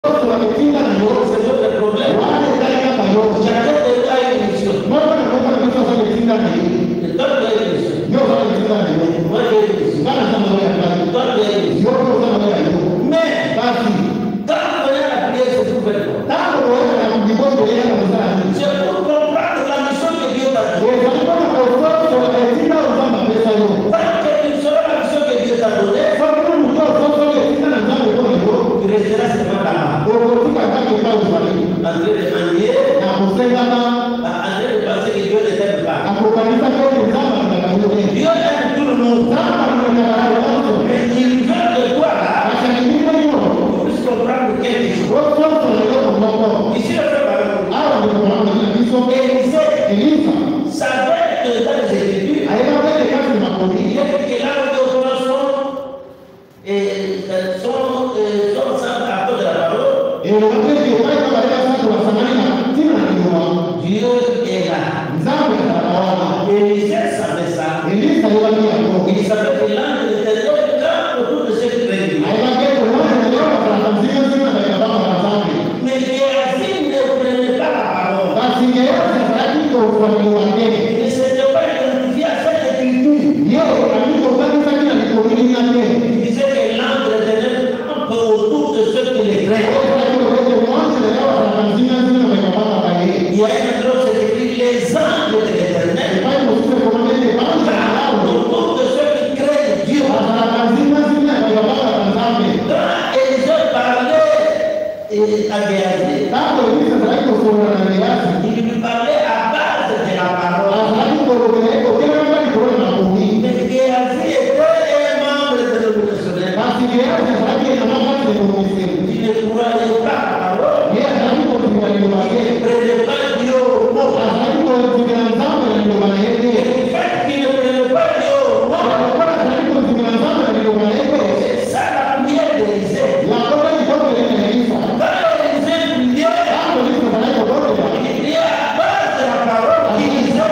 C'est votre problème. Chacun a une mission. Le peuple a une mission. Moi j'ai une mission. Toi tu as une mission. Mais quand on vient à la prière, c'est tout fait. C'est pour comprendre la mission que Dieu t'a donnée. Parce que tu sauras la mission que Dieu t'a donnée, tu resteras seulement là-bas. En train de mendier, en train de penser que Dieu ne t'aime pas. Dieu aime tout le monde. Mais il veut de toi là, pour puisses comprendre quelque chose. Ici, le frère Élisée savait que dans les Écritures, il y a que là où sont sans rapport de la parole, Dieu est là. Élisée savait ça. Il savait que l'ange de l'Éternel campe autour de ceux qui craignent Dieu. Mais Géasi ne prenait pas la parole. Il ne s'était pas identifié à cette écriture. Il disait que l'ange de l'Éternel campe autour de ceux qui les craignent. Il y a un endroit où c'est écrit les anges de l'Éternel campent autour de ceux qui craignent Dieu. Quand Élisée parlait à Géasi, il lui parlait à base de la parole. Mais Géasi était un membre de l'Union. Il ne croyait pas à la parole. Il ne prenait pas Dieu au mot. Le fait qu'il ne prenait pas Dieu au mot, c'est ça la prière d'Élisée. Quand Élisée priait, il priait à base de la parole qu'il disait.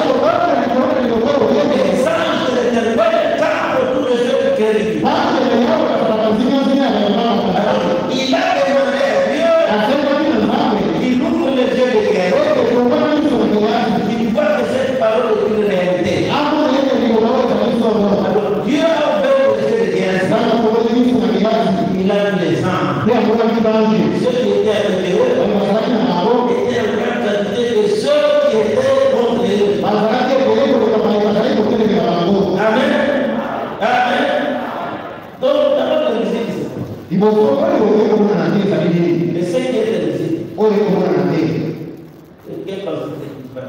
Les anges de l'Éternel campent autour de ceux qui craignent Dieu. Il a demandé à Dieu qu'il ouvre les yeux de guerre. Il voit que cette parole est une réalité. Dieu a ouvert les yeux de guerre. Il a vu les anges. Ceux qui étaient avec eux étaient en grande quantité de ceux qui étaient contre eux. Amen. Amen. Donc, d'abord, le musique. Le Seigneur est le musique. Quelle pensée?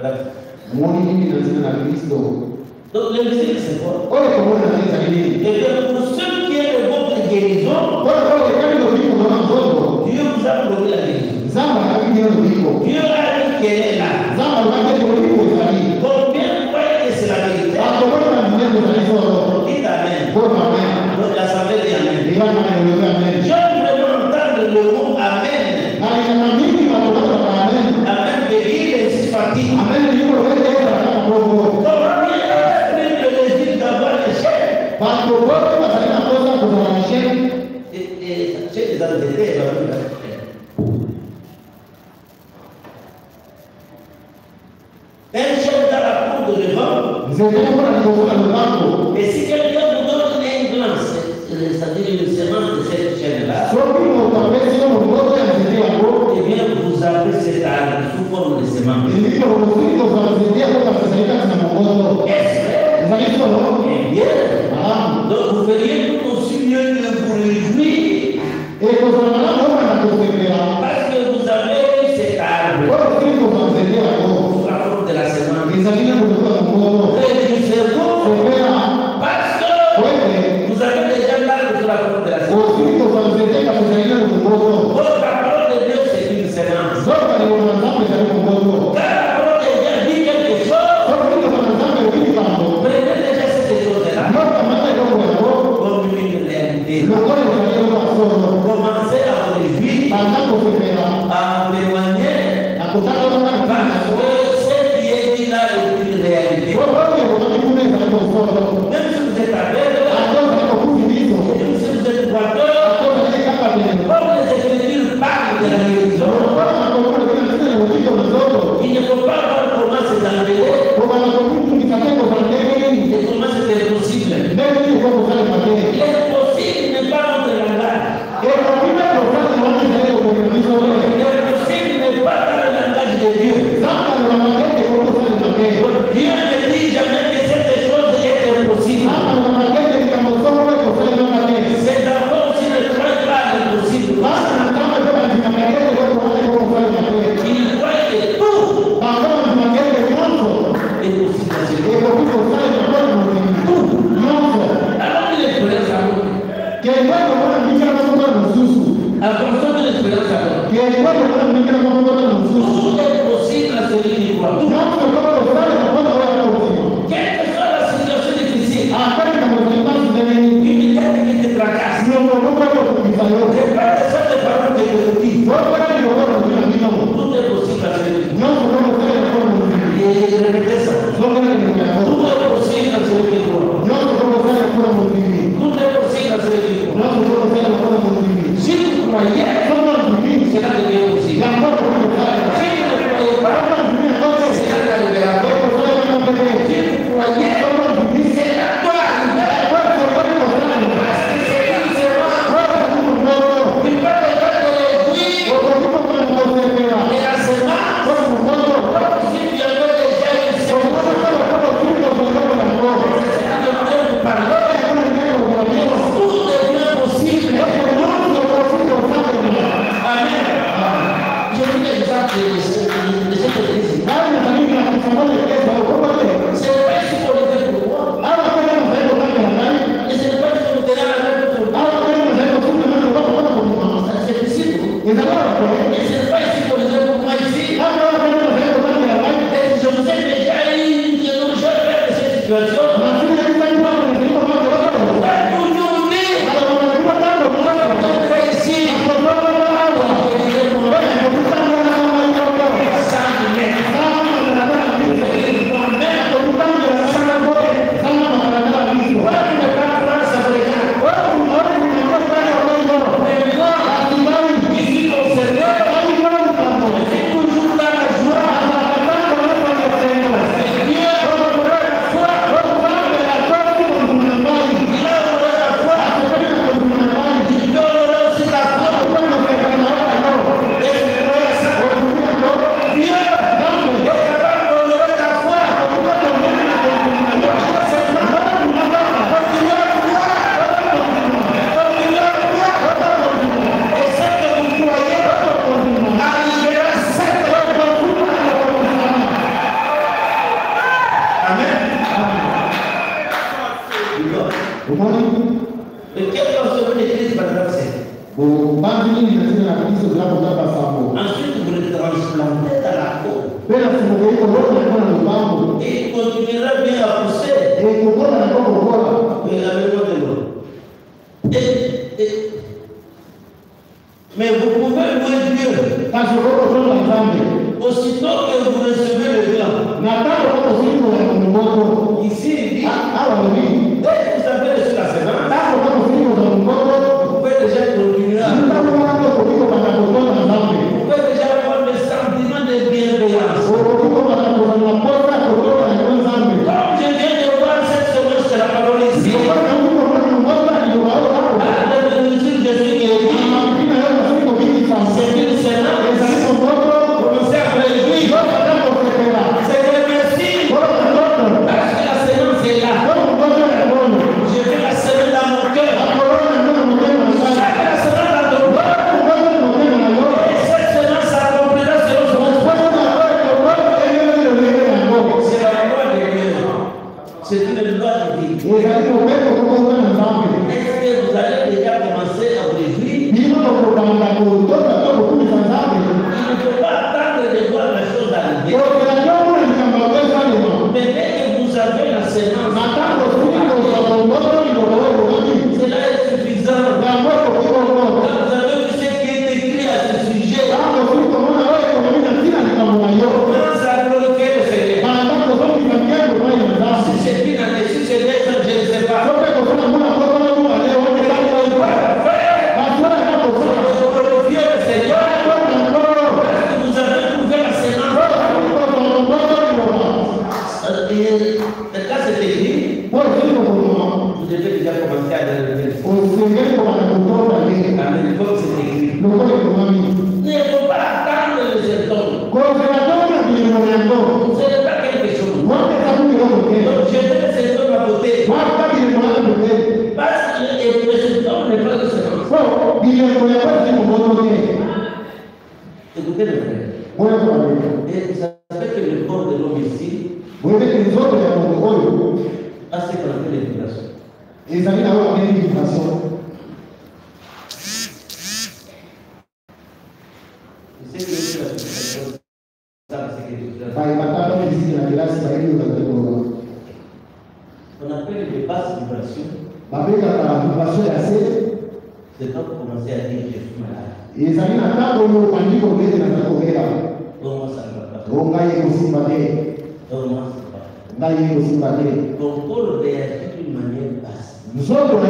Donc, le musique, c'est quoi? Et bien, pour ceux qui est de votre guérison, Dieu vous a promis la guérison. Dieu a dit qu'elle est là. Combien croyez que c'est la vérité? Dites Amen. Donc, l'assemblée dit Amen. J'aime vraiment entendre le mot Amen. Amen veut dire les six parties. Combien l'esprit de l'Égypte d'avoir les chaînes? Et c'est des entités. Un chef dans la cour de devant. Et si quelqu'un vous donne un blanc, c'est-à-dire une semence de cette chaîne-là, eh bien vous avez cet arbre sous forme de semence. Est-ce vrai? Eh bien, donc vous feriez tout aussi mieux que vous réjouir parce que vous avez cet arbre sous la forme de la semence. Et du cerveau parce que vous avez déjà l'arbre sous la forme de la semence. Votre parole de Dieu, c'est une semence. Quand la parole de Dieu dit quelque chose, prenez déjà cette chose-là comme une réalité. Commencez à vous réjouir, à vous éloigner, parce que ce qui est dit là est une réalité. Même si vous êtes aveugle, même si vous êtes boiteux, comme les Écritures parlent de la guérison. Il ne faut pas voir comment c'est arrivé et comment c'était possible. L'impossible n'est pas notre langage. L'impossible n'est pas dans le langage de Dieu. Dieu ne dit jamais que cette chose est impossible. C'est d'abord s'il ne croit pas à l'impossible. Il croit que tout est possible. Alors qu'il est prêt à nous. Attention de l'espérance alors. Tout est possible à celui qui croit. Quelle que soit la situation difficile, une tête qui te tracasse, c'est pas de ça de parole que je te dis. Tout est possible à celui qui croit. Et je répète ça. Tout est possible à celui qui croit. Tout est possible à celui qui croit. Si vous croyez, cela devient possible. Si vous ne croyez pas, cela n'arrivera pas. Si vous croyez, c'est la toi. Parce que c'est lui seulement. Il peut te faire de l'église et la semence. Si tu as déjà une semence, tout devient possible. Amen. Je vous dis l'exemple de cette église. C'est pas ici pour le faire pour moi. Et c'est pas ici pour te donner la même pour moi. C'est ici pour vous. Et c'est pas ici pour le faire pour moi ici. Et je vous ai déjà dit que nous je vais faire cette situation. Ensuite, vous le transplantez dans la peau. Et il continuera bien à pousser. Mais vous pouvez louer Dieu. Aussitôt que vous recevez le plan. Ici, il dit, dès que vous avez reçu la semence, vous pouvez déjà continuer à vous pouvez déjà avoir le sentiment de bienveillance. Comme je viens de voir cette semence de la parole ici, à la mesure de ce qui est dit, c'est une semence. Commencez à réjouir. C'est remercier parce que la semence est là. ne faut pas attendre le symptôme. Ce n'est pas quelque chose. Donc je vais le symptôme à côté. Parce que le symptôme n'est pas le symptôme. Écoutez le frère. Et vous savez que le corps de l'homme ici a ce qu'on appelle les vibrations. Et ça vient d'avoir une vibration. Vous savez que la vibration, ça c'est quelque chose. On appelle les basses vibrations. C'est quand vous commencez à dire je suis malade. Comment ça ne va pas? Comment ça ne va pas? Ton corps réagit d'une manière basse. C'est ce qu'on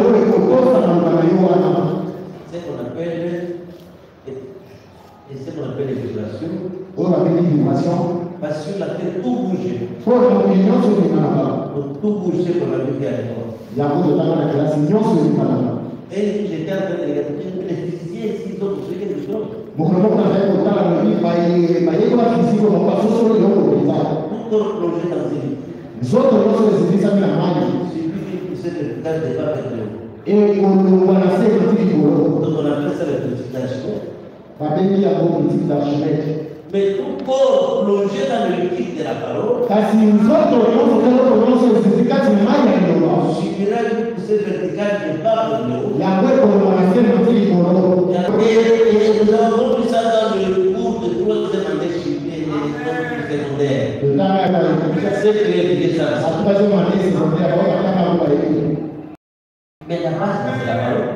appelle les vibrations. Parce que la tête tout bouge. Tout bouge, c'est qu'on a vu à l'époque. Et j'étais en train de regarder les physiciens ici, ils ont posé quelque chose. Tout corps plongé dans une vie. Celui qui poussait le visage des pas avec l'eau. Donc on appelle ça le petit d'Archimède. Mais tout corps plongé dans le liquide de la parole suffira d'une poussée verticale des pas avec l'eau. Et nous avons compris ça dans le cours de troisième année secondaire. C'est créé ça. Mais la base, c'est la parole.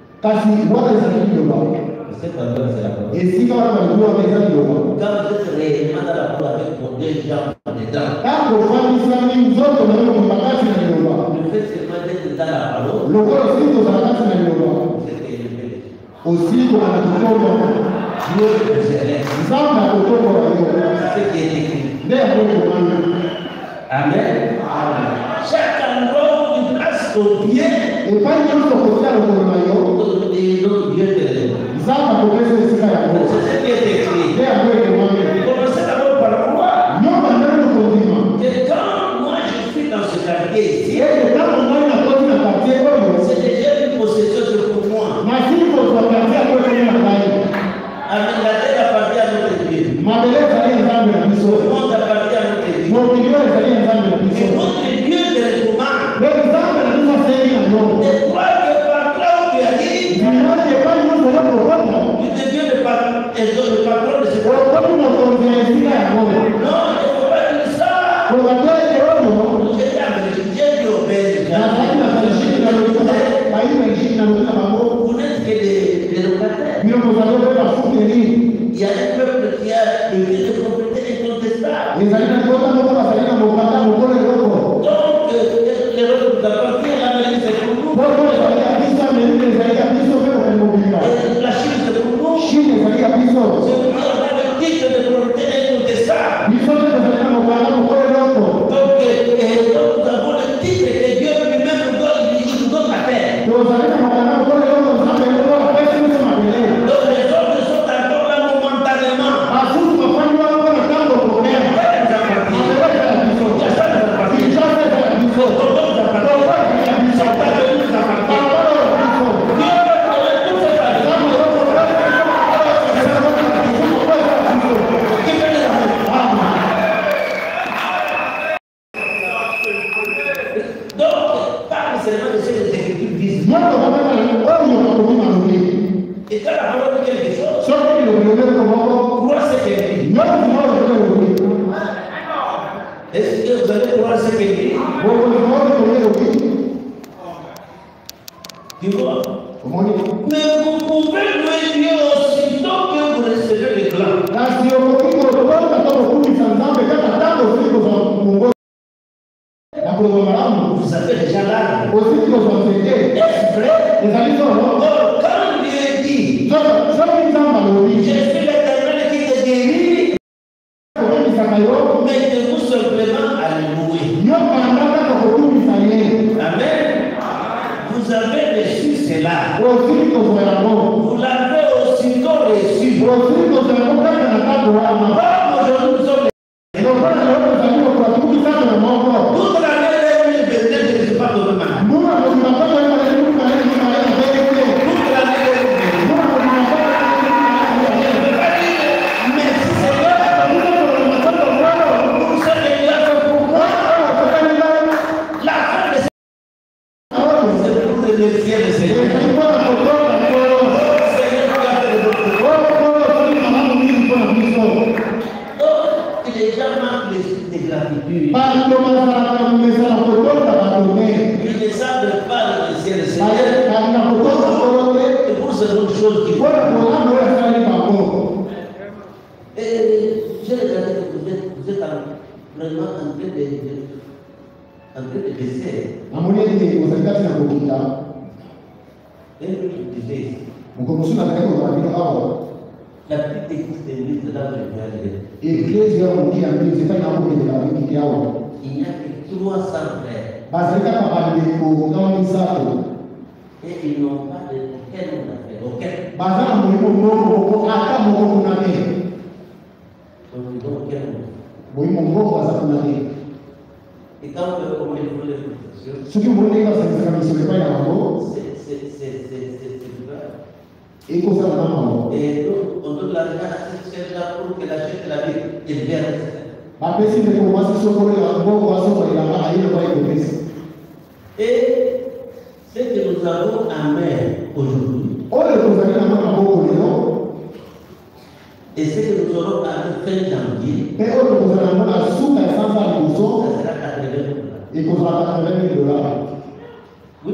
C'est pas vrai, c'est la parole. Et si quand Quand vous êtes réellement dans la parole avec vos deux jambes dedans, le fait seulement d'être dans la parole, c'est élevé. Dieu vous élève. C'est ce qui est écrit. Amen. Chaque endroit où tu places ton pied, et l'autre Dieu te lève. C'est ce qui est écrit. Commencez d'abord par moi. Et quand moi je suis dans ce quartier ici, c'est déjà une possession pour moi. Avec la terre appartient à notre Dieu. Le monde appartient à notre Dieu. Et notre Dieu te recommande. Et toi que par là où tu arrives, tu deviens le patron de ce monde. Non, il ne faut pas dire ça. J'ai dit obéir. Vous n'êtes que des locataires. Il y a un peuple qui a le vie de propriété incontestable. Donc, les autres vous appartiennent, l'Amérique c'est pour nous. La Chine c'est pour nous. C'est pour nous, on a le titre de propriété incontestable. Donc, nous avons le titre que Dieu lui-même nous donne la terre. Donc, les autres sont encore là momentanément. Et quand la parole dit quelque chose, croire ce qu'elle dit. Est-ce que vous allez croire ce qu'elle dit? Tu vois? Mais vous pouvez louer Dieu aussitôt que vous recevez les plans. Vous avez déjà l'arme. Est-ce vrai? Quand Dieu dit, je suis l'Éternel qui te guérit, mettez-vous simplement à le louer. Amen. Vous avez reçu cela. Vous l'avez aussitôt reçu. lui. Bando mazala mumesala kutoka batume. Il ne savent pas le ciel, Seigneur. Kana kutoka korote. Et pour ces autres choses qui font. Bora mwana wewe sali bako. Et j'ai regardé que vous êtes vraiment en train de baisser. Amoni ndi kusakati na kukinda. Et lui disait, Mkomusuna ndako kwa hapo. la petite église de l'église de là où je viens de Igreja ya mkia mbili zifanya hapo kwenye rafiki yao. il n'y a que 300 frères. Bazalika kabandiko kama misako. Et ils n'ont pas de quel on a fait. Auquel. Bazala mulimo moko ata moko kunane. Donc ils ont quel on a Mulimo moko baza kunane. fait. Et quand on veut comment ils font les professions, Suki mulimo kasa misole pa yako. c'est grave. Iko sana mama. Et donc on donne l'argent à cette chère-là pour qu'elle achète la vie. Elle verse. Bapesi de commencer sokolo ya moko aso kwa ilanga ayo kwa hiyo pesa. Et ce que nous avons en main aujourd'hui, Ole kuzalika mwana moko leo. et ce que nous aurons en fin janvier, Pe ole kuzalika mwana suka sanza kuso. ça sera 80 $. Iko za $80,000. Oui.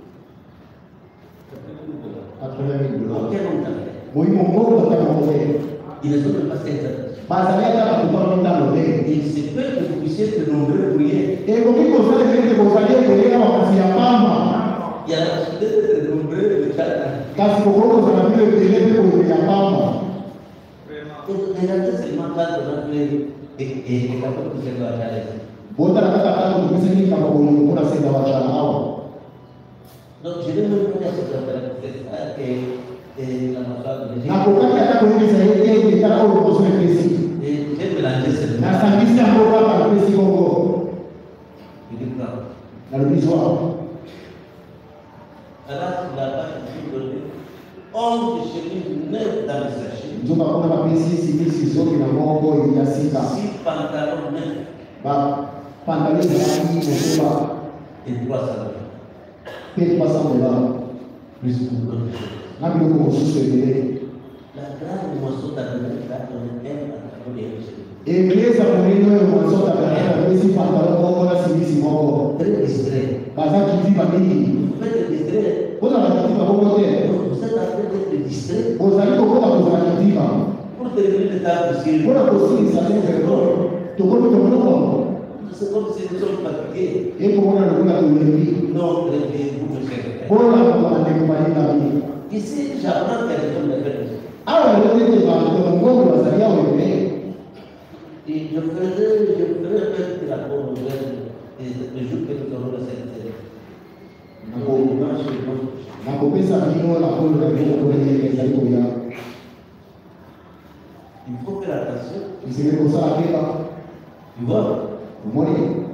$80,000. Auquel on a fait. Muhimu moko kwa mmoja. Ils ne sont même pas sincères. Bazalika kutoka mtano leo. Il se peut que vous puissiez de nombreux prier. Eko kiko sana kile kuzalia kuelea wakati ya mama. Il y a la possibilité de nombreux de cas. Kasi kokoko sana vile kuelea kuelea ya mama. Regardez seulement quand on a fait et quand on s'est fait à l'aise. Bota nataka tatu tukuseni kama kuna senda wachana hao. Donc je vais me dire ce que ça que la massage de Na kokati hata kuingiza yeye kitaka au kusome pesi. et j'ai mélangé ce Na sangisa mboga hapa pesi kongo. Il dit quoi? Na lubizwa. Alors la page qui donne 11 chemises 9 dans le sachet. Njoka kuna mapesi sisi zote na mongo ya sika. 6 pantalons 9 Ba pantaloni za rangi mkubwa et 3 salades. $300. Plus beaucoup de choses. Na bilo kwa ususu endele. La grande moisson d'Adonai va donner un pantalon et un chemise. Egleza mwenendo yo mwanzota kana pesi pantaloni mongo na simisi mongo. Très distrait. Baza kiziba mingi. Vous faites distrait. Kuna kiziba mongo te. Vous êtes en train d'être distrait. Ozalika kwa kuzala kiziba. Pour terminer le temps possible. Kuna kusini sasa ndio. Tukoni tukoni. C'est comme si nous sommes fatigués. Eko mwana nukuna kulevi. Non, réveillez-vous, mes chers frères. Bora kwa ndekubalika mimi. Ici, j'apprends quelque chose de fait. Awa yote kwa ngongo wazalia wewe. Et je ferai mettre la bonne nouvelle le jour que nous aurons le Seigneur. Na kopesa kino la kono ya kwa ile zaliko ya. Il faut faire attention. Isile kosa akeba. Tu vois? Umoni.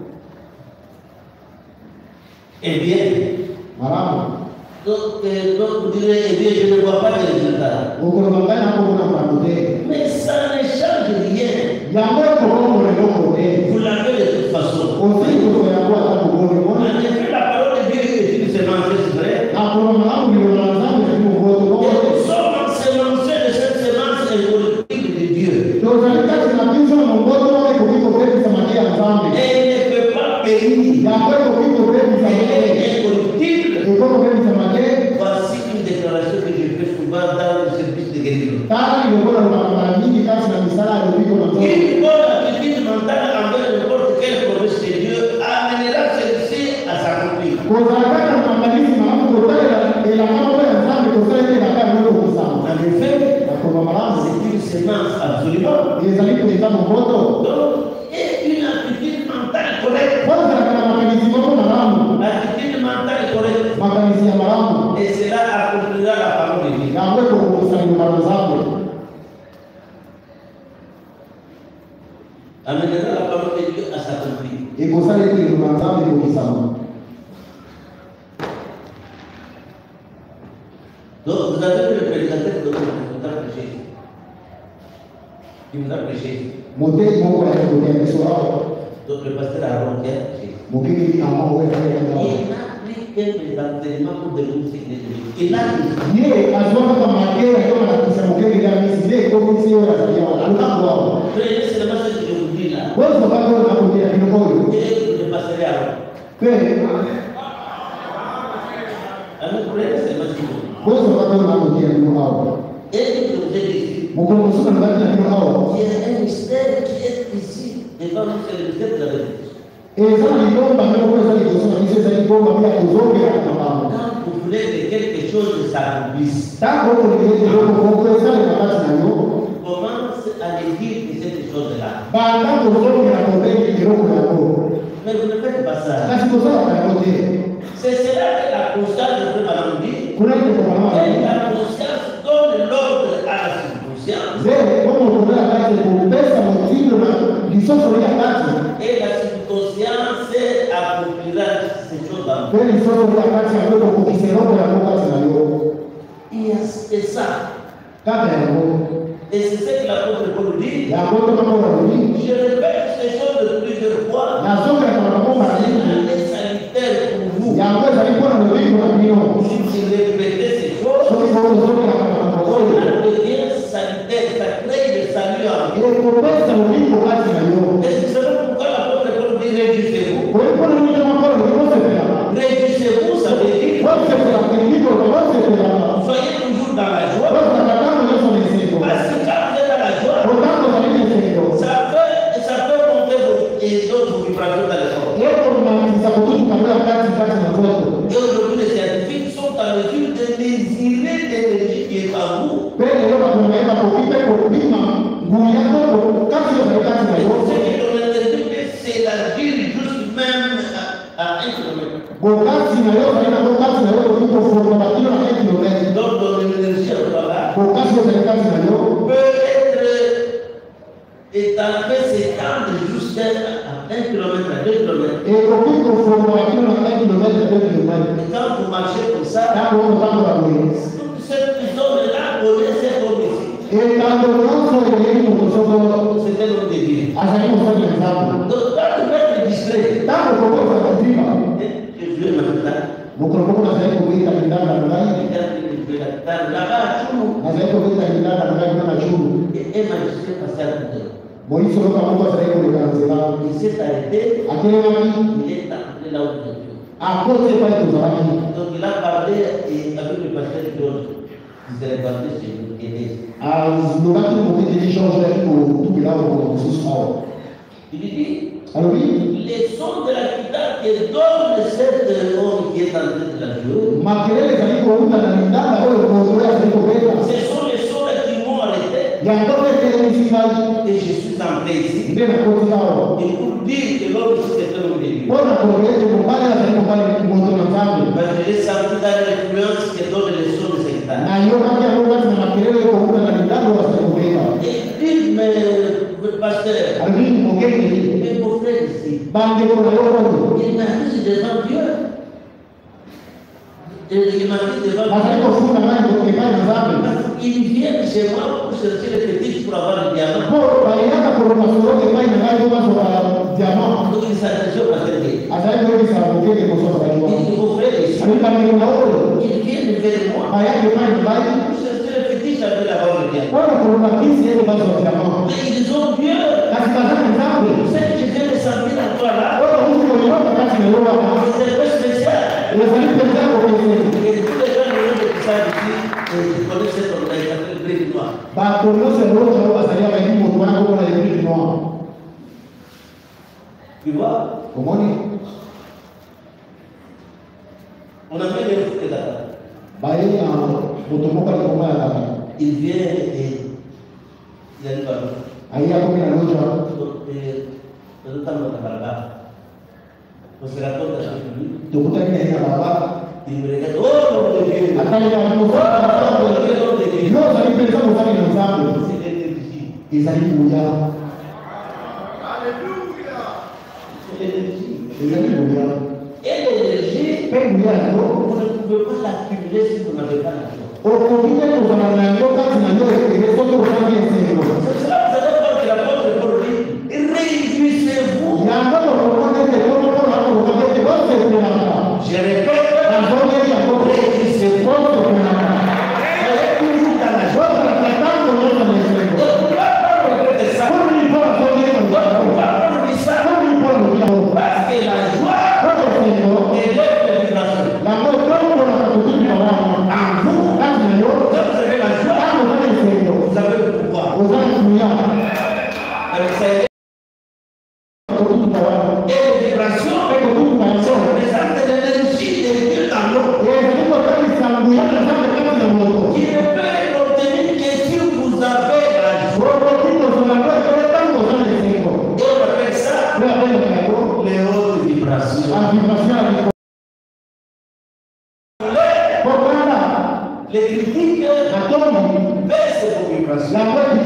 Eh bien, Maramu. donc vous direz, eh bien, je ne vois pas de résultats. Ukoro mangana hapo kuna pandote. Mais ça ne change rien. Yango ko bongo le bongo te. Vous l'avez de toute façon. Ozai ko ya kwa ta bongo En mona. effet, la parole de Dieu est une semence, c'est vrai. Akoro maramu ni wanazama ni bongo. Et nous sommes ensemencés de cette semence incorruptible de Dieu. Ozalika tunapiza mongo kwa kiko kwetu samakia mzambi. Et il ne peut pas périr. Yango ko kiko kwetu Elle samakia. est incorruptible. Eko kwetu samakia. Voici une déclaration que je fais souvent dans le service de guérison. Tari ndio mara nyingi kazi na misala ndio na ndoto. Une bonne attitude mentale envers n'importe quelle promesse de Dieu amènera celle-ci à s'accomplir. Kozalaka na maandalizi maamu kutaka ila mambo ya dhambi kutaka ile kama ndio kusama. En effet, Na kwa maramu c'est une sémence absolument. ezali kuleta mboto. Donc, et une attitude mentale correcte. Kwanza kana maandalizi mambo maramu. L'attitude mentale correcte. Maandalizi ya maramu. Et cela accomplira la parole de Dieu. Na wewe kwa kusali mara zako. Amènera la parole de Dieu à s'accomplir. Ikosali kile mwanzamo ndio kusama. Donc, vous avez vu le prédicateur de notre prêché. Qui nous a prêché. Mote Mungu anakuja kusoma. Donc, le pasteur Aaron qui a prêché. Mukini na mambo wewe Il wewe. n'a pris que mes enseignements pour dénoncer ce qu'il est. Il a dit. Yeye azwa kama makera kama na kusema mukini ya misi ile kwa misi yao ya alikuwa. Prenez seulement ce que je vous dis là. Wewe sababu unakuja kidogo kutia ndio hao. Et que vous êtes ici. Mkono msuna ndani ya ndio hao. Il y a un mystère qui est ici. Et pas vous c'est le mystère de la vérité. Ezali liomba ndio kwa sababu kusoma hizo za liomba pia kuzoge hata mama. Quand vous voulez que quelque chose s'accomplisse, Tangu kulete roho kwa sababu wakati na yo. commence à les dire que cette chose-là. Baada kuzoge na kuombea roho yako. Mais vous ne faites pas ça. Basi kusoma kwa yote. C'est cela que la conscience de Madame dit. Kuna kitu kwa mama. Et la conscience donne l'ordre à la subconscience. Zee kama kuna kazi kumpesa mtindo na lisoso ya kazi. Et la subconscience accomplira ces choses-là. Kwa lisoso ya kazi ambayo kwa kiserobo ya kazi na yo. Et ça. Kama yako. Et c'est ce que l'apôtre Paul dit. Ya kwa kama Je répète ces choses plusieurs fois. na soka kwa kama C'est sanitaire pour vous. ya kwa sababu kuna ndio na ndio. Si vous répétez ces choses, Soka kwa soka ya kama ça devient sanitaire, ça crée le salut en vous. ile kupesa ulipo kazi na yo. Et c'est ça pourquoi l'apôtre Paul dit réjouissez-vous. Kwa hiyo kuna mtu mmoja anasema Réjouissez-vous, ça veut dire soyez toujours dans la joie. Parce que quand vous êtes dans la joie, ça peut monter d'autres vibrations dans le corps. Et aujourd'hui, les scientifiques sont en mesure de mesurer l'énergie qui est en vous. Et ce qui est l'énergie peut s'élargir juste même à 1 kilomètre. Donc, l'énergie là peut être étalée, s'étendre jusqu'à 1 kilomètre, à 2 kilomètres. Et quand vous marchez comme ça, toute cette zone-là connaît cet homme ici. C'était l'homme de Dieu. Donc, quand vous êtes distrait, je vais maintenant. Là-bas, tout. Et un magistrat passé à côté. Il s'est arrêté. Il est entré là où il est. Donc il a parlé avec le pasteur Claude. Il s'est réparti chez nous. Il dit, les sons de la guitare qui donnent cet homme qui est en train de la jouer, ce sont les sons qui m'ont arrêté. Et je suis entré ici. Et pour dire que l'homme c'est un homme de Dieu. Parce que j'ai senti dans l'influence qui donne les sons de cette guitare. Et il dit, mais pasteur, mais mon frère ici, il m'a dit devant Dieu. Il m'a dit devant Dieu. Ils viennent chez moi pour chercher les petits pour avoir le diamant. Donc il s'adresse au pasteur. Il dit, mon frère ici, ils viennent vers moi pour chercher les petits pour avoir le diamant. Mais ils ont Dieu. C'est que je viens de sentir en toi là. C'est très spécial. Et tous les gens qui savent ici, ils connaissent cet homme-là, il s'appelle Brésil Noir. Tu vois? On a fait des fous de Dakar. Il vient et il arrive à nous. On se raconte avec lui. Il me regarde. Oh mon Dieu! C'est l'énergie. Et l'énergie, vous ne pouvez pas l'accumuler si vous n'avez pas la joie. C'est cela que vous allez voir que l'apôtre Paul dit, réjouissez-vous. Je répète, réjouissez-vous. Soyez toujours dans la joie. Parce que la joie élève les vibrations. En vous, les vibrations, les actes de l'énergie de Dieu dans l'eau, qui ne peut obtenir que si vous avez la joie. Et on appelle ça les hautes vibrations. Les critiques baissent vos vibrations.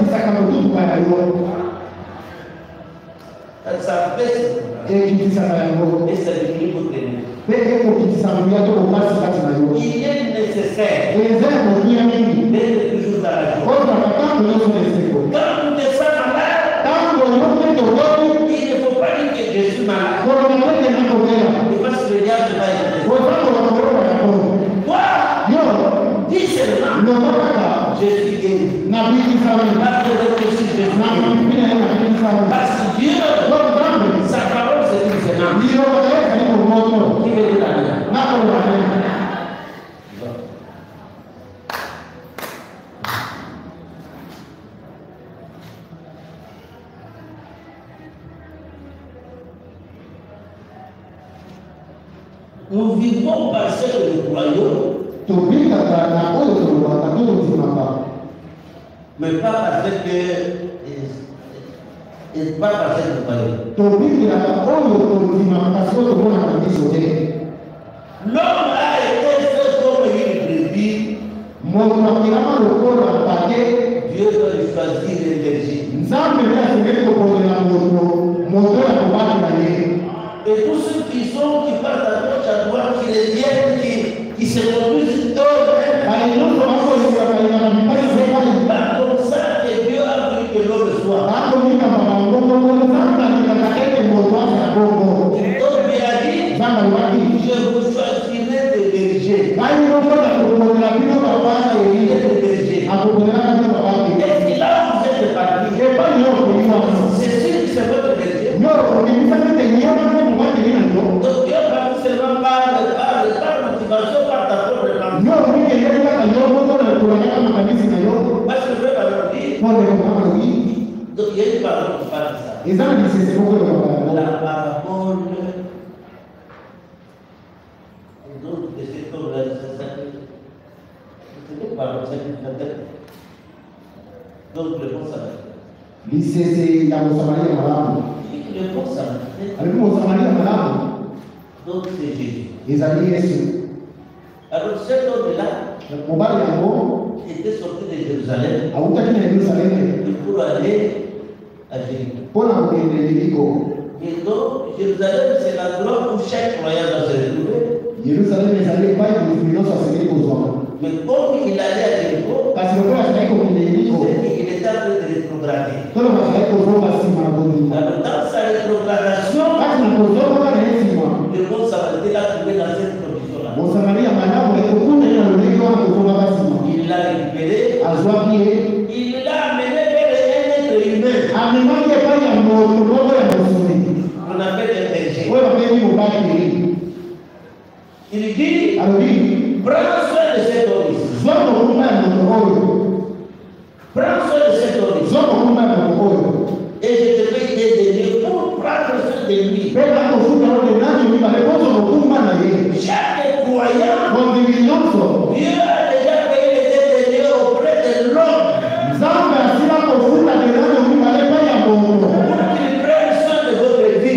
Ça baisse et ça diminue votre énergie. Il est nécessaire d'être toujours dans la joie. Quand vous êtes malade, il ne faut pas dire que je suis malade. Parce que le diable va être. Moi, dis seulement, je suis guéri. Parce que je suis guéri. Parce que Dieu, sa parole c'est une séance. Qui veut dire la vie? Nous vivons par ce que nous croyons, mais pas parce que pas parce que nous croyons. L'homme a été fait comme une brebis. Dieu doit lui choisir l'énergie. Et tous ceux qui partent à gauche, à droite, qui les viennent, qui se conduisent eux-mêmes, c'est pas comme ça que Dieu a voulu que l'homme soit. Donc il a dit, je vous choisirai de diriger. Et là où vous êtes parti, c'est sûr que c'est votre diriger. Donc Dieu va vous seulement par motivation, par ta propre pensée. Parce que je vais leur dire, donc il y a une parole qui parle de ça. La parole donc de cet homme-là, c'est une parole, c'est une parole. Donc le bon samaritain. Le bon samaritain. Donc c'est Jésus. Alors cet homme-là était sorti de Jérusalem pour aller à Jéricho. Et donc Jérusalem, c'est l'endroit où chaque croyant doit se retrouver. Mais comme il allait à Jéricho, il était en train de rétrograder. Alors dans sa rétrogradation, le bon samaritain l'a trouvé dans cette condition-là. Il l'a récupéré, il l'a amené vers un être humain. On appelle un berger. Il dit, prends soin de cet homme. Prends soin de cet homme. Et je te vais t'aider pour prendre soin de lui. Chaque croyant, Dieu a déjà payé les dédaigneux auprès de l'homme. Pour qu'il prenne soin de votre vie.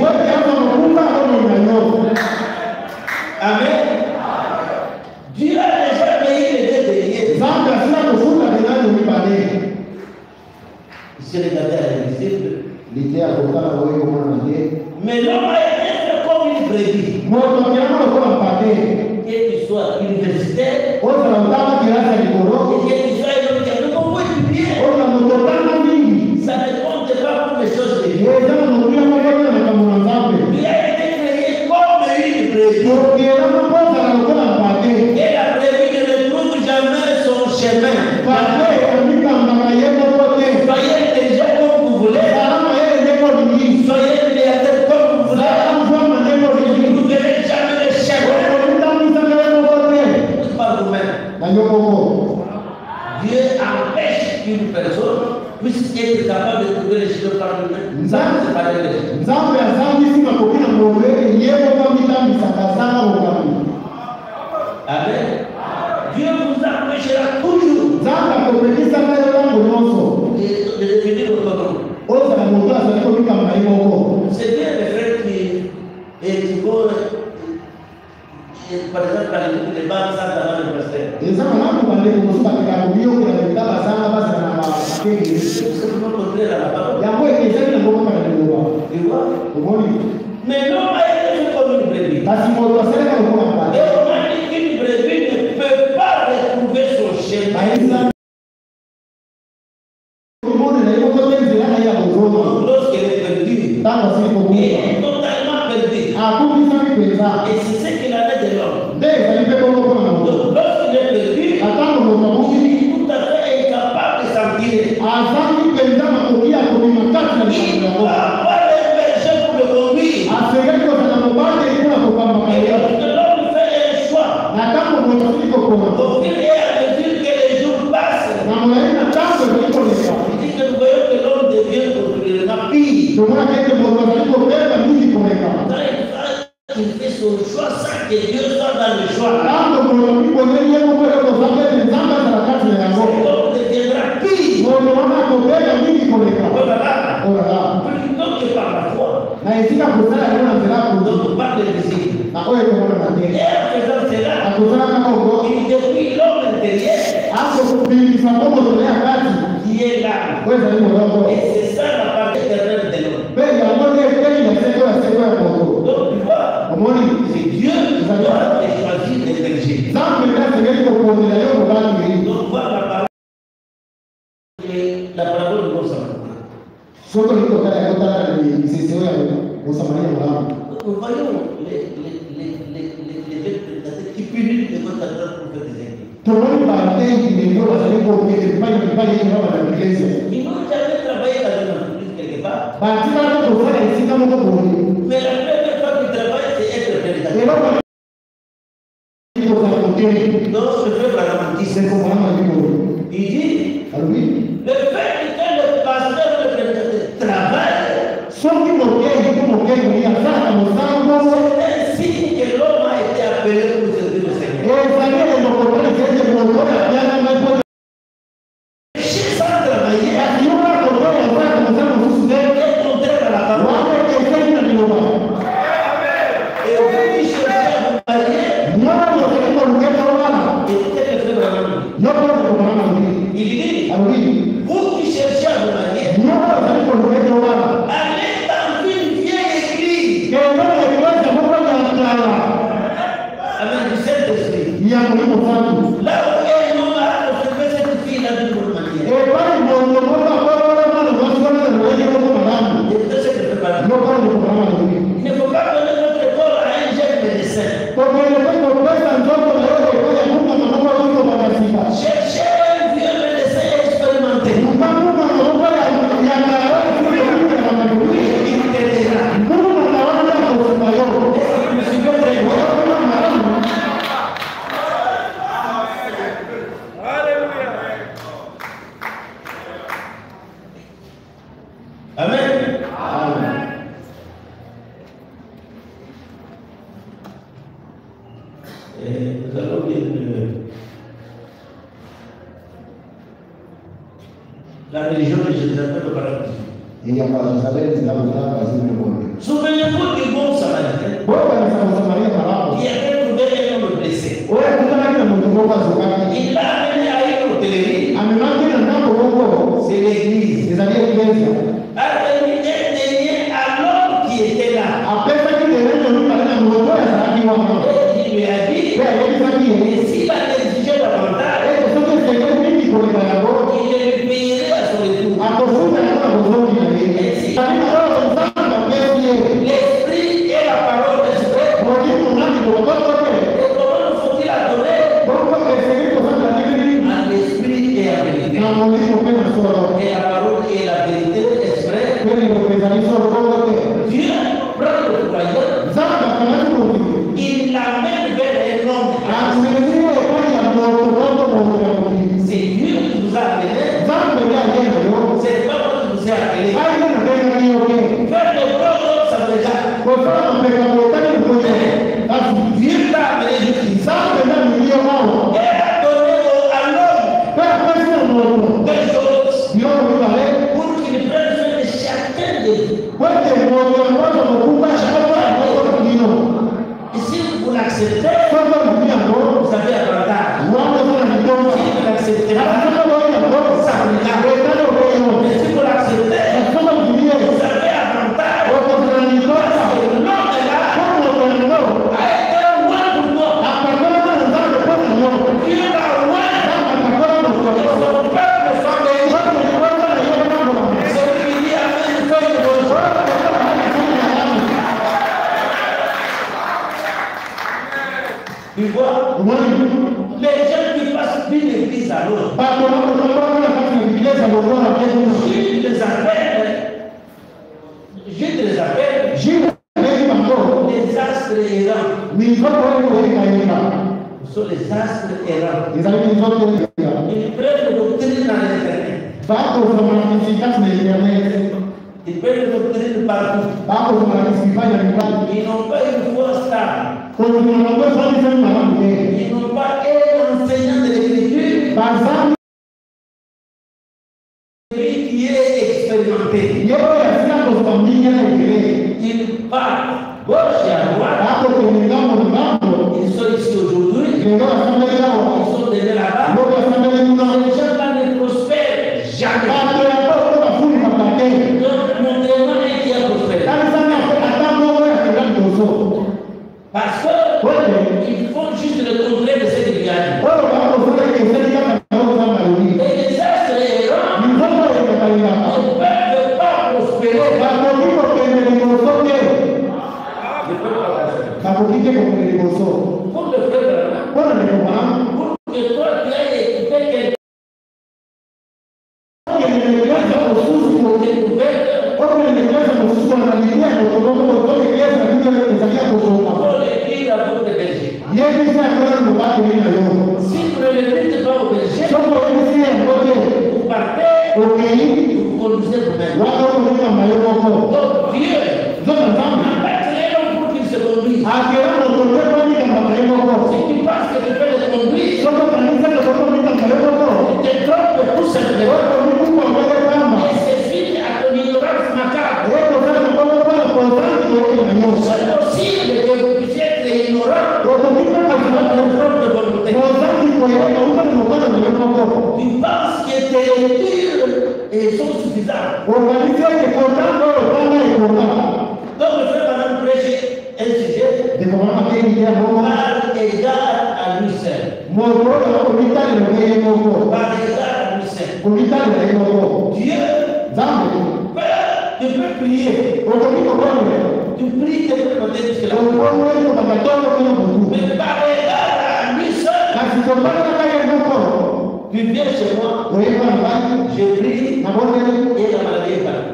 Amen. Dieu a déjà payé les dédaigneux. Il s'est regardé à la disciple. Mais l'homme a été fait comme une brebis. Que tu sois universitaire, et que tu sois un homme qui a beaucoup étudié, ça ne compte pas pour les choses de Dieu. Il a été créé comme une brebis. Et la brebis ne trouve jamais son chemin. Soyez déjà comme vous voulez. Soyez milliardaire comme vous voulez. Vous ne verrez jamais le chemin. Par vous-même. incapable de trouver les cheveux par lui-même. Ça, c'est pas vrai. Nzambe azangi sima kokina ngombe yebo komitambisaka zanga mokambi. Amen. Dieu vous empêchera toujours Nzambe akopelisaka yo ntango nyonso de devenir autonome. ozala moto azali komikamba ye moko. C'est bien les frères qui vont, par exemple, à les banques sans avoir le pasteur. Eza malamu bandeko mosusu bakeka kobiyokela beta bazanga bazala na bakenge. C'est simplement contraire à la parole. Yango ezali na ngoko kaka liloba. Tu vois? Omoni. Mais l'homme a été fait comme une brebis. Kasi moto asalaka lokola mbala. Et on a dit qu'une brebis ne peut pas retrouver son chemin. Lorsqu'elle est perdue, elle est totalement perdue. Et c'est ce qu'il en est de l'homme. Donc, lorsqu'il est perdu, il est tout à fait incapable de s'en tirer. Il doit avoir un berger pour le conduire. Et lorsque l'homme fait un choix, au fil et à mesure que les jours passent, il dit que nous voyons que l'homme devient continuellement pire. Quand il fait son choix sans que Dieu soit dans le choix, l'homme deviendra pire. Voilà. Plutôt que par la foi. Donc on parle de disciples. Et en faisant cela, il détruit l'homme intérieur qui est là. Et c'est ça la part éternelle de l'homme. Donc tu vois, c'est Dieu qui doit choisir les bergers. Donc voilà la parole de Moussa. Nous voyons les qui punissent les autres pour faire des ennemis. Ils n'ont jamais travaillé dans une entreprise quelque part. Mais la première fois qu'ils travaillent, c'est être prédicateur. Donc, je fais la romantisme. Il dit, le fait que le pasteur ou le prédicateur travaille, c'est un signe que l'homme a été appelé pour servir le Seigneur. Péché sans travailler est contraire à la parole. Et vous qui cherchez à vous marier, il dit, vous qui cherchez à vous marier, allez dans une vieille église. Avec du Saint-Esprit. Là où un homme a observé cette fille-là d'une bonne manière. Et c'est ce que je parle. Il ne faut pas donner notre corps à un jeune médecin. Cherchez un vieux médecin expérimenté. Amen. Nous allons dire la religion de Jérusalem au paradis. Souvenez-vous du bon samaritain qui avait trouvé un homme blessé. Il l'a amené à une hôtellerie. C'est l'église. A donné un denier à l'homme qui était là. Et il lui a dit, et s'il a exigé davantage, il lui payerait à son retour. Et si l'esprit et la parole d'esprit, et comment faut-il adorer? À l'esprit et à la vérité. Et la parole et la vérité exprès. Dieu prend le croyant, il l'amène vers un homme. C'est Dieu qui vous a amené. C'est pas moi qui vous ai l'acceptez, vous avez avantage. Si vous l'acceptez pas, ça vous regarde. Mais si vous l'acceptez, vous avez avantage. Parce que l'homme est là. A été loin pour moi. Dieu va loin. Et son peuple soit béni. Celui qui dit amen, il fait une bonne chose. Tu vois, les gens qui passent d'une église à l'autre, je les appelle les astres errants. Ce sont les astres errants. Ils prennent le doctrine dans l'internet. Ils prennent le doctrine partout. Ils n'ont pas une foi stable. Ils n'ont pas un enseignant de l'écriture qui est expérimenté. Ils partent gauche et à droite. Ils sont ici aujourd'hui. Ils sont déjà là-bas. Ces gens-là ne prospèrent jamais. Donc, montrez-moi un qui a prospéré. Parce qu'ils font juste le contraire de ce qu'ils gagnent. Et les astres errants ne peuvent pas prospérer. Pour le faire, pour que toi tu aies écouté quelqu'un si vous ne le dites pas au berger, vous partez, vous conduisez vous-même. Donc Dieu n'a pas créé l'homme pour qu'il se conduise. Si tu penses que tu peux le conduire, tu te trompes tout simplement. Et c'est suite à ton ignorance macabre. C'est possible que vous puissiez être ignorant de votre propre volonté. Tu penses que tes lectures sont suffisantes. Donc le frère Madame prêche un sujet par égard à lui seul. Par égard à lui seul. Dieu, tu peux prier. Tu pries, tu peux compter jusque-là. Mais par égard à lui seul, tu viens chez moi, je prie et la maladie est partie.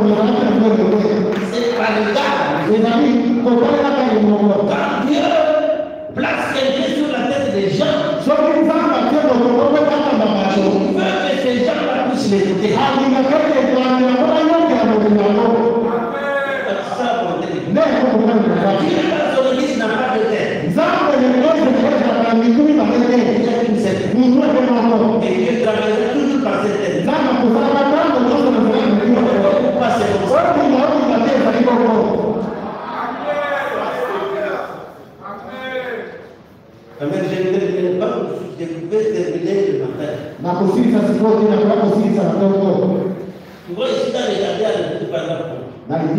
C'est par égard. Quand Dieu place quelqu'un sur la tête des gens, il veut que ces gens-là puissent l'écouter. Dieu dans son église n'a pas de tête. Il y a qu'une seule tête. Et Dieu travaillera toujours par cette tête. Pourquoi c'est comme ça? Amen. Je ne pouvais terminer le matin. Tu vois ici dans les jardins, par exemple. L'homme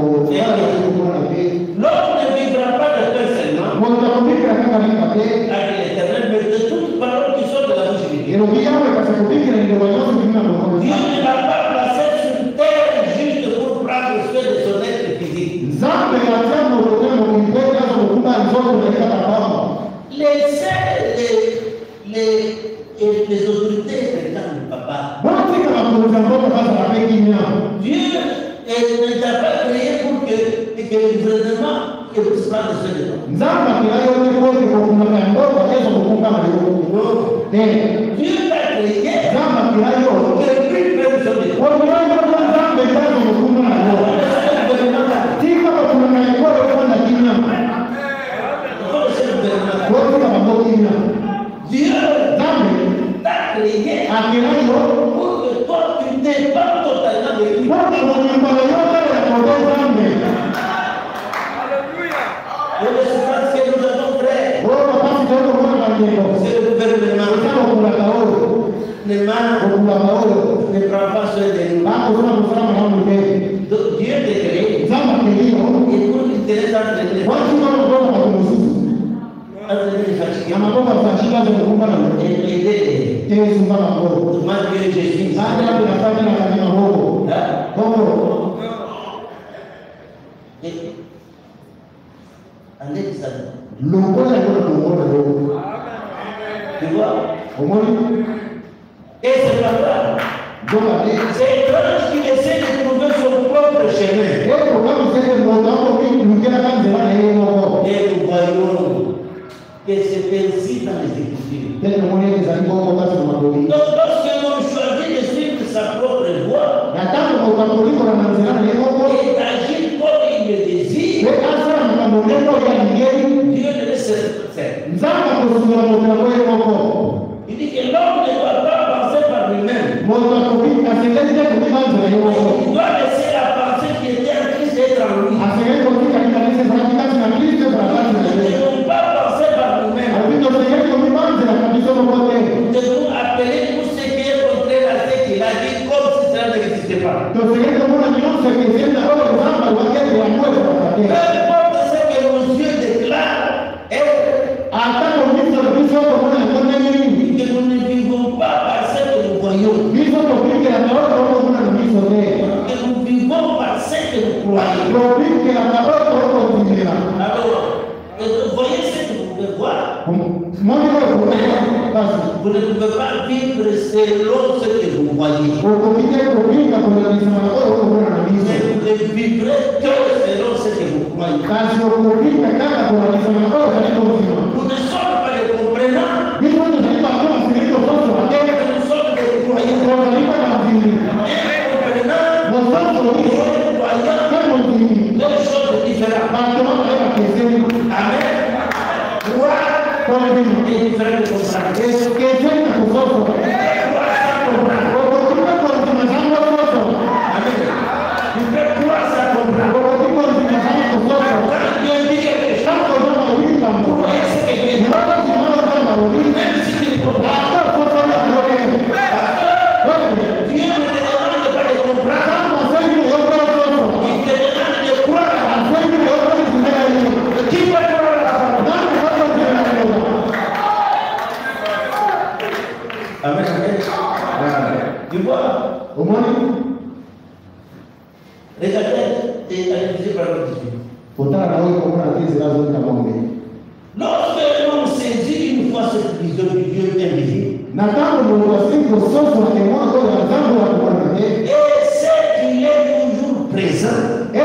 ne vivra pas de pain seulement avec l'Éternel, mais de toutes paroles qui sortent de la bouche de Dieu. Dieu ne va pas placer sur terre juste pour prendre soin de son être physique. Les autorités fréquentent le papa. Dieu ne t'a pas créé pour que le gouvernement puisse prendre soin de toi. Dieu t'a créé pour que lui prenne soin de toi. Dieu t'a créé pour que toi tu dépendes totalement de lui. Et le silence que nous avons, frère, entraîner. Watu kama kwa kumususu. Entraîner fatigué. Kama kwa fashika za kukumbana na Aider. tezi mbana kwa. Malgré Jésus. Hata tunafanya na kanisa huko. Huko. Allez ça. Lokola kwa kuona huko. Tu vois? Omoni. Et c'est pas grave. C'est étrange qu'il essaie de trouver son propre chemin. Et nous voyons que c'est ainsi dans les Écritures. Donc lorsque l'on choisit de suivre sa propre voie et d'agir comme il le désire, Dieu ne laisse rien faire. Il dit que l'homme ne doit pas penser par lui-même. Il doit laisser la pensée qui était en Christ être en lui. Nous ne devons pas penser par nous-mêmes. Nous devons appeler tout ce qui est contraire à ce qu'il a dit comme si cela n'existait pas. Peu importe ce que nos yeux déclarent, que nous ne vivons pas par ce que nous voyons. Que nous vivons par ce que nous croyons. Alors, vous voyez ce que vous pouvez voir. Vous ne pouvez pas vivre selon ce que vous voyez. Mais vous ne vivrez que selon ce que vous croyez. Nous ne sommes pas des comprenants. Nous sommes des croyants. Deux choses différentes. Amen. Croire est différent de comprendre. Amen. Tu peux croire sans comprendre. Quand Dieu dit quelque chose, vous voyez ce que Dieu dit. Même si tu ne comprends pas. Dieu ne te demande pas de comprendre. Il te demande de croire. Qui peut croire? Amen. Tu vois? Regardez, et allez-y par le Dieu. Lorsque l'homme saisit une fois cette vision du Dieu invisible, et c'est qu'il est toujours présent,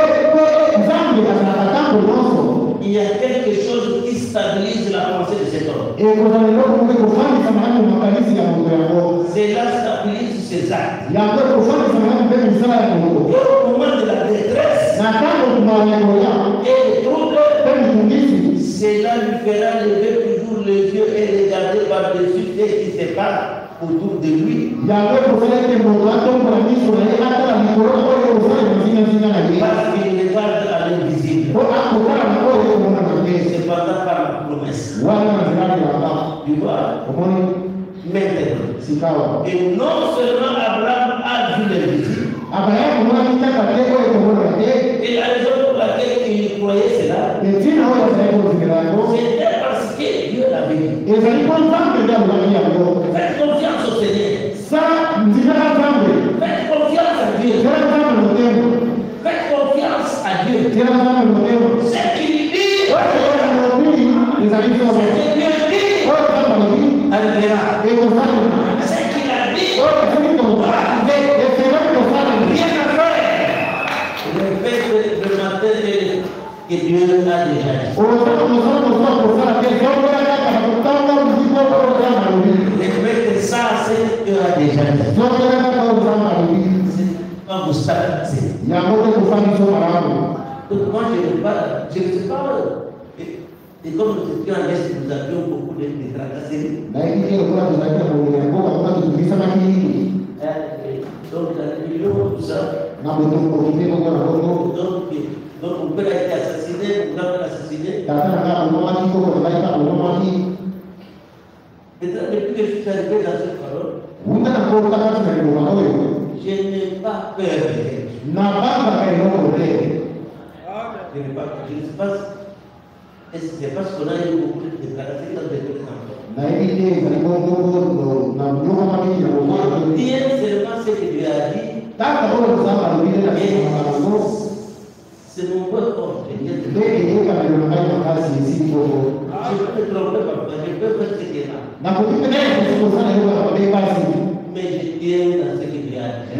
il y a quelque chose qui stabilise la pensée de cet homme. Cela stabilise ses actes. Et au moment de la détresse et le trouble, cela lui fera lever toujours les yeux et regarder par-dessus ce qui se passe autour de lui. Parce qu'il regarde à l'invisible. C'est pas par la promesse. Tu vois? Maintenant. Et non seulement Abraham a vu l'invisible. Et la raison pour laquelle il croyait cela, c'était parce que Dieu l'avait dit. Faites confiance au Seigneur. Faites confiance à Dieu. Faites confiance à Dieu. Ce qu'il dit, ce que Dieu dit, arrivera. Ce qu'il a dit, va arriver. Rien à faire. Le fait de matin que Dieu a déjà dit. Répète ça, c'est que Dieu a déjà dit. Quand vous savez, donc moi je ne sais pas. Et comme nous étions en Est, nous avions beaucoup de tracasseries. Donc la réunion, tout ça. Donc mon père a été assassiné, mon grand-père assassiné. Et depuis que je suis arrivé dans cette parole, je n'ai pas peur. Je ne sais pas. C'est parce qu'on a eu beaucoup de déclarations dans les deux enfants. Bien seulement ce que Dieu a dit. C'est mon point fort. Je peux me tromper parfois, je peux faire ce qu'il y a. Mais je tiens dans ce que Dieu a dit.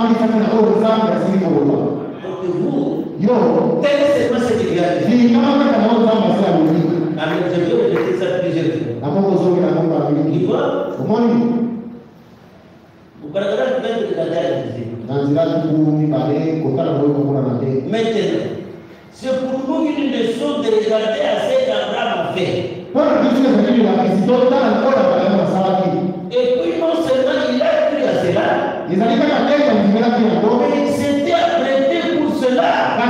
Donc vous, tenez seulement ce que Dieu a dit. Amen. Je peux répéter ça plusieurs fois. Il voit. Vous parlez même de la dernière. Maintenant, c'est pour nous une leçon de regarder à ce qu'Abraham a fait. Et puis non seulement il a cru à cela, mais il s'était apprêté pour cela.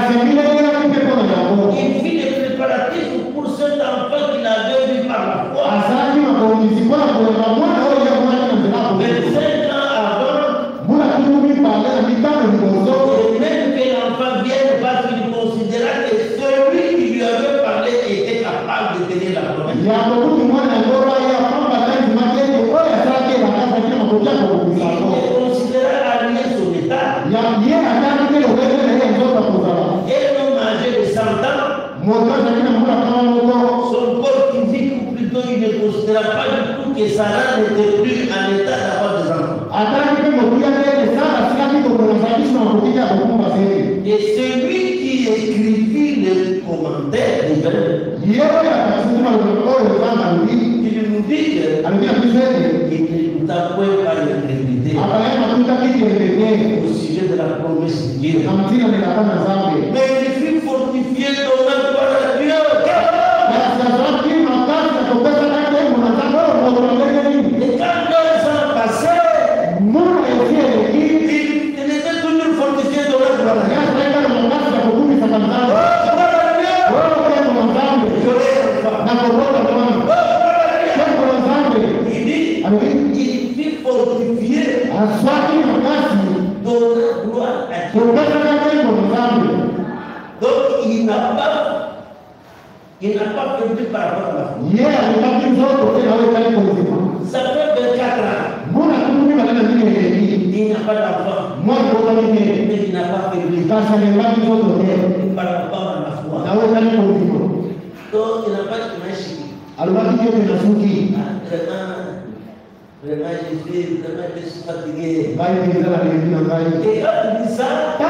Il fit des préparatifs pour cet enfant qu'il avait vu par la foi. 25 ans avant, et même que l'enfant vienne parce qu'il considéra que celui qui lui avait parlé était capable de tenir la promesse. Il considéra allier son état. Et non manger de 100 ans. Son corps physique, ou plutôt il ne considéra pas du tout que Sarah n'était plus en état d'avoir des enfants. Et celui qui écrivit le commentaire il nous dit qu'il ne t'a point pas l'intégrité au sujet de la promesse de Dieu. Mais il fut fortifié dans la gloire de Dieu. Et quand 2 ans passaient, il était toujours fortifié dans la gloire de Dieu. Il dit, il fut fortifié dans la gloire à Dieu. Donc il n'a pas perdu par rapport à la foi. Ça fait 24 ans. Il n'a pas d'enfant. Mais il n'a pas perdu par rapport à la foi. Donc il n'a pas de machine. Vraiment, je suis fatigué. Et quand il dit ça, là,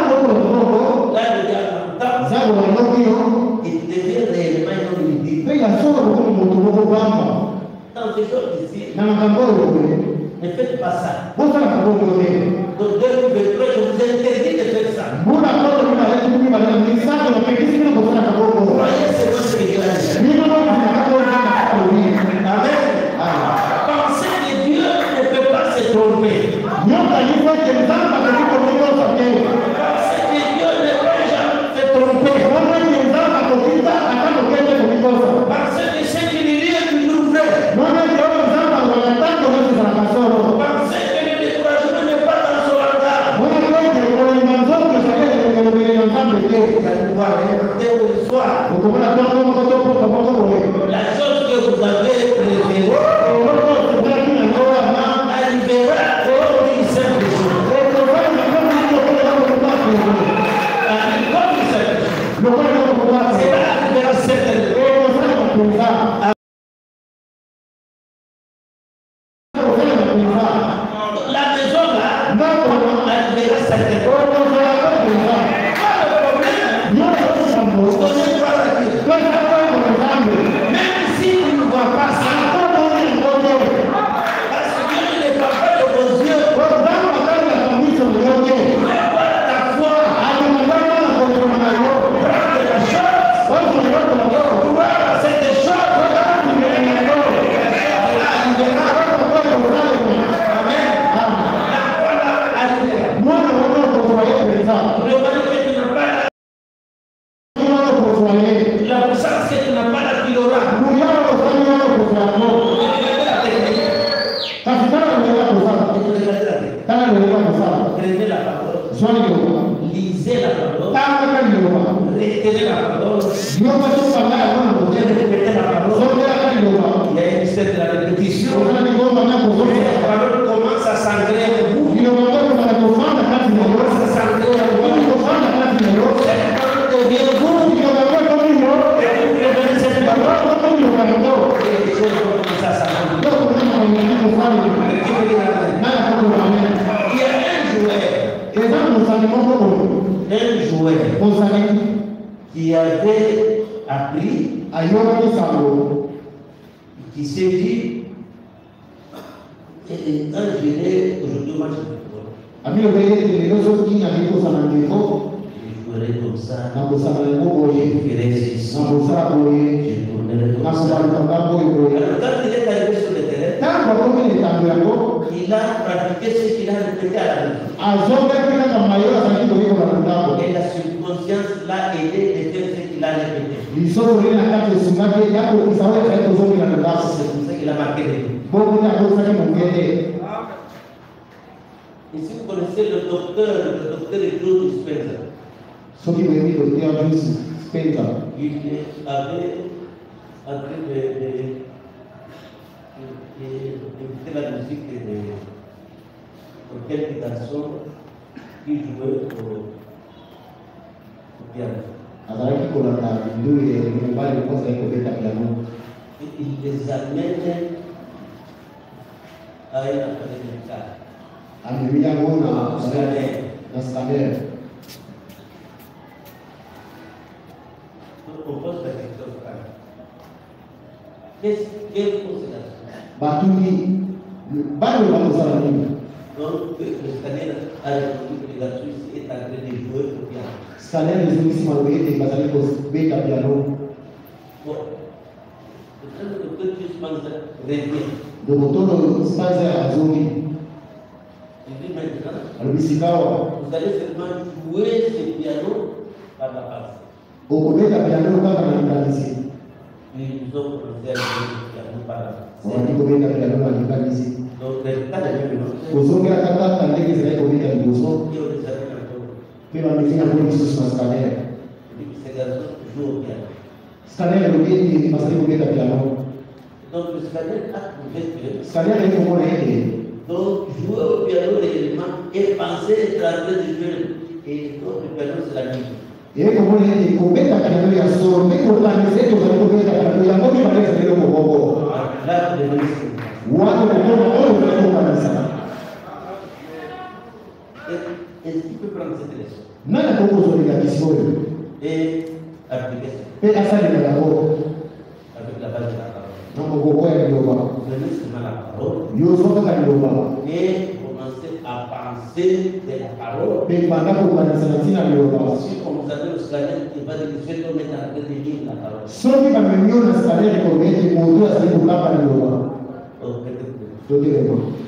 il devient réellement une idée. Dans ces choses ici, ne faites pas ça. Donc, 2023, je vous interdis de faire ça. Croyez seulement ce que Dieu a dit. Amen. Pensez que Dieu ne peut pas se tromper. Pensez que Dieu ne peut jamais se tromper. Pensez que ce qu'il dit est toujours vrai. Pensez que le découragement n'est pas dans son regard. La chose que vous avez préférée arrivera comme une simple chose. Cela arrivera certainement. La maison là arrivera certainement. Même si tu ne vois pas ça, parce que Dieu ne les voit pas de vos yeux, mais voilà ta foi, prendre la chose, croire à cette chose, Amen. La puissance que tu n'as pas, la tu l'auras. Prenez la parole, lisez la parole, retenez la la parole. Dieu va tout parler à nous. Vous allez répéter la parole. Il y a une mystère de la répétition. La parole commence à s'ancrer en vous. Commence à s'ancrer en vous. Cette parole devient vous. Et vous prévenez cette parole. Et les choses vont commencer à s'ancrer. Il y a un joueur qui avait appris, qui s'est dit, quand j'irai aujourd'hui au match de football, je ferai comme ça, je ferai ceci, je tournerai comme ça. Alors quand il est arrivé sur le terrain, il a pratiqué ce qu'il a répété à la maison. Et la subconscience l'a aidé de faire ce qu'il a répété. C'est pour ça qu'il a marqué les buts. Et si vous connaissez le docteur Claude Dispenza, il avait en train d'écouter la musique de quelques garçons qui jouaient au piano. Et il les amène à une académie. On pose la question. Quelle considération? Donc, le scanner a répondu que la Suisse est en train de jouer au piano. Bon, le docteur Spencer revient. Il dit maintenant, vous allez seulement jouer ce piano par la base. Puis nous avons commencé à jouer le piano par la base. Donc, le résultat de la même Vous avez un et on les avait encore. mais on a mis sur ce scanner. Et puis ces garçons jouent au piano. Scanner le parce que vous êtes à piano. Donc le scanner a prouvé que Scanner est comme on est. donc jouer au piano réellement et penser être en train de jouer et donc le piano c'est la musique. Et comme on est comme à piano il y a son mais pour la musique vous allez comme à piano il y a beaucoup de choses le bobo. Là vous devez laisser. Est-ce qu'il peut prendre cette leçon et appliquer ça avec la base de la parole? Prenez seulement la parole et commencez à penser de la parole. Si comme vous avez le scanner, il va dire que je vais mettre en train de lire la parole. Donc peut-être que